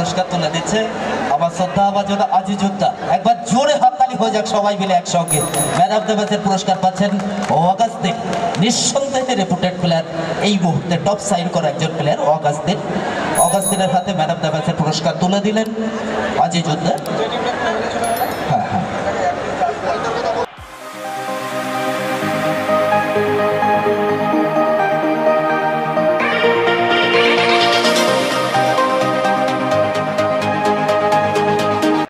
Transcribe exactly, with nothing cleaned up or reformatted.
পুরস্কার তুলে দিচ্ছে আমার শ্রদ্ধা আমার জন্য আজিজুদ্দা। একবার জোরে হাততালি হয়ে যাক সবাই মিলে একসঙ্গে। ম্যান অফ দ্য ম্যাচের পুরস্কার পাচ্ছেন অগাস্তিন, নিঃসন্দেহে রেপুটেড প্লেয়ার, এই মুহূর্তে টপ সাইন করা একজন প্লেয়ার অগাস্তিন। অগাস্তিনের হাতে ম্যান অফ দ্য ম্যাচের পুরস্কার তুলে দিলেন আজিজুদ্দা।